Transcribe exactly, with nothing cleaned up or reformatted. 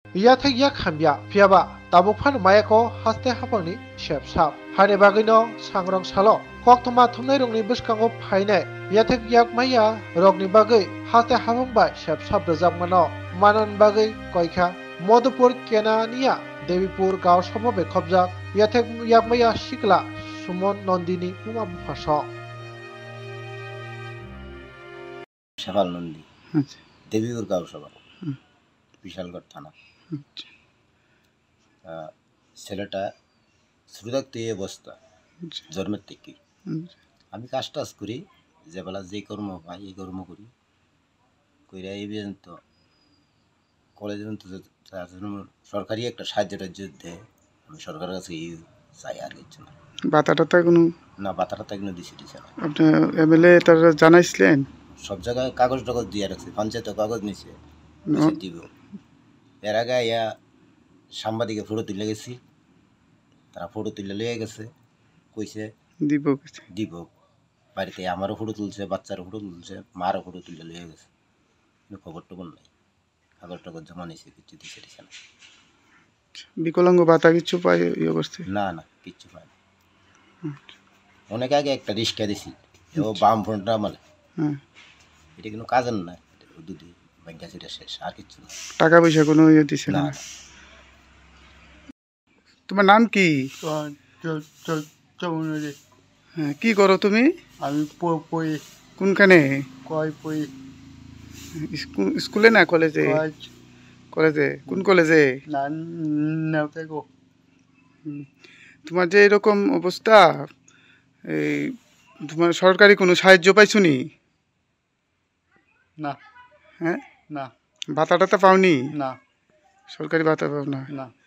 या थे या खाम्बिया फियाबा ताबुक फान मायाको हास्ते हाफांनि शेप साप हाने बागैनो सांग्रां सालो कक्तमा थुमनाय रंनि बसकांगो फायनाय या थे याक माया रगनि बागै हास्ते हाफांबाय शेप साप रजाकमानो मानन बागै कयखा मधुपुर केनानिया देवीपुर गांव सभा बेखबजाक या थे याक माया सिकला सुमन नंदिनी उमा बुफास सकाल नंदी देवीपुर गांव सभा বিশালগড় থানা। ছেলেটা শুরু থাকতে এই অবস্থা জন্মের থেকে। আমি কাজ টাজ করি, যে বেলা যে কর্ম পাই এই কর্ম করি কইরা এই পর্যন্ত কলেজ পর্যন্ত সরকারি একটা সাহায্য টাহায্য দেয়, আমি সরকারের কাছে চাই আর কিছু না। বাতা টাতা কোনো না, বাতা টাতা কোনো দিছি দিছে না। আপনি এমএলএ তারা জানাইছিলেন? সব জায়গায় কাগজ টাগজ দিয়ে রাখছে, পঞ্চায়েতে কাগজ নিছে দিব। এর আগে ইয়া সাংবাদিকে ফটো তুলে গেছি, তারা ফটো তুলে লিয়ে গেছে, কইছে দিব দিব বাড়িতে। আমারও ফটো তুলছে, বাচ্চারও ফটো তুলছে, মারও ফটো তুলে লিয়ে গেছে, কিন্তু খবর টবর নাই। কাগজ টাগজ জমা নিছে, কিছু দিছে দিছে না। বিকলাঙ্গ ভাতা কিছু পাই এই অবস্থায়? না না, কিচ্ছু পাই না। অনেক আগে একটা রিক্সা দিছি, ও বাম ফোনটা আমার, এটা কিন্তু কাজের না, দুধ ব্যাংকা সেটা শেষ, আর কিচ্ছু না। টাকা পয়সা কোনো ইয়ে দিছে না? তোমার নাম কি? হ্যাঁ, কি করো তুমি? আমি পড়ি। কোনখানে? কয় পড়ি। স্কুলে না কলেজে? কলেজে। কোন কলেজে? তোমার যে এরকম অবস্থা, এই তোমার সরকারি কোনো সাহায্য পাইছো নি? না। হ্যাঁ, না। ভাতা টাতা পাওনি? না। সরকারি ভাতা পাও না? না।